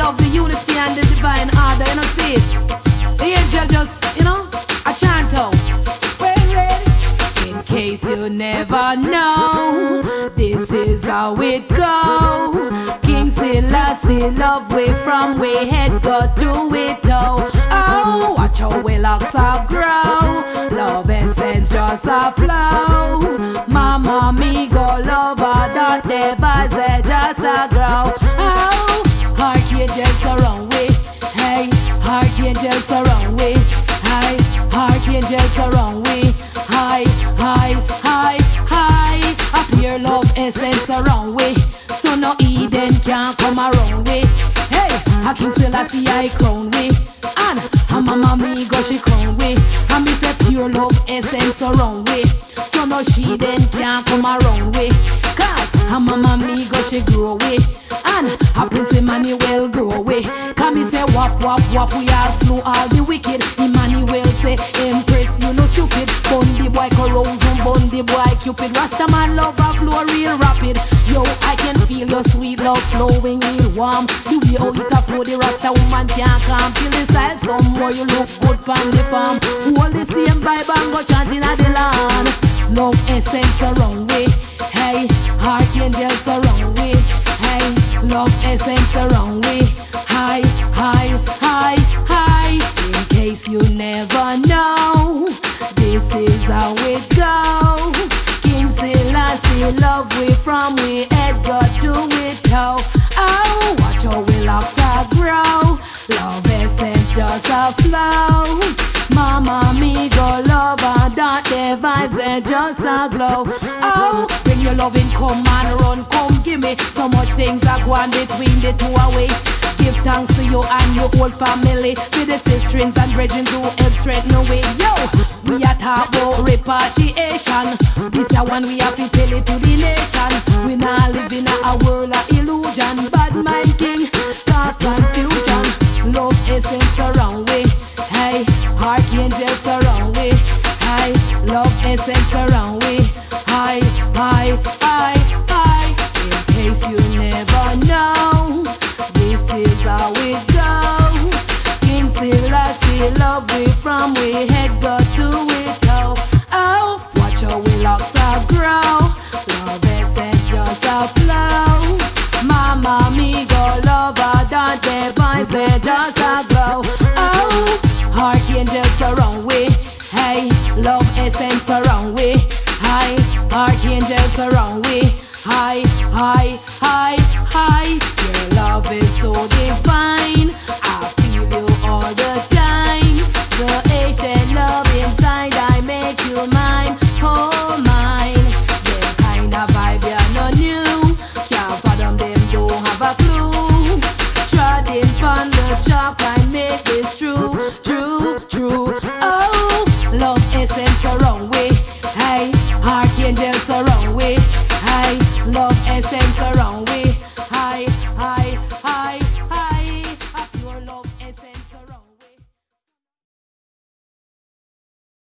love, the unity and the divine order, you know, see it. The angel just, you know, a chant out. In case you never know, this is how it go. King Selassie, love way from way head got to it oh. Oh, watch how we locks are grow. Love essence just a flow. Mama me go love her, that the vibes they just a grow. Oh, archangels around we, hey, archangels around we, hey, archangels around we, hi, hi, hi, hi. Up here love essence around we, so no Eden can't come around we. Hey, a King Selassie I crown we, and a mama me go she crown we. And me say pure love essence around we, so no she then can't come around we. Cause a mama me go she grow we, and a Prince Emmanuel grow we. Cause me say wap wap wap we all slew all the wicked. Emmanuel say Empress you no stupid. Bundy boy corrosion, Bundy boy Cupid. Rastaman love a flow real rapid. Yo, I can feel your sweet love flowing real warm. The way how it a flow, the Rasta woman can't calm. Feel the side some more, you look good from the farm. Hold the same vibe and go chanting at the land. Love essence around we, hey, archangels around we, hey, love essence around we, hi, hi, hi, hi. In case you never know, this is how it go. King Selassie, love we from we head got to it go. Oh, watch how we locks are grow. Love essence just a flow. Mama me go love her, that the vibes they just a glow. Oh, bring your loving come and run, come give me. So much things are going between the two away. Give thanks to you and your whole family. To the sisterings and brethren to help straighten away. Yo, we are talk about repatriation. This is one we have to tell it to the nation. We not live in a world of illusion. Bad mind king, cause confusion. Love essence around we, hey, archangels around we, hey, love essence around we, hi, hi, hi, hi. In case you never know, this is how it go. King Selassie, love we from we head got to it go. Oh, watch how we locks are grow. Love essence just a flow. Mama me go love her, that the vibes they just a glow. Oh, archangels around we, hey, love essence around we, hi, archangels around we, hi, hi, hi, hi. Your love is so divine, I feel you all the time. The Asian love inside, I make you mine, oh mine. Them kind of vibe you no new, can't fathom them, don't have a clue. Treading on the chalk, I make this true, true, true. Oh, love essence around we, hey, archangels around we, hey, love essence around we,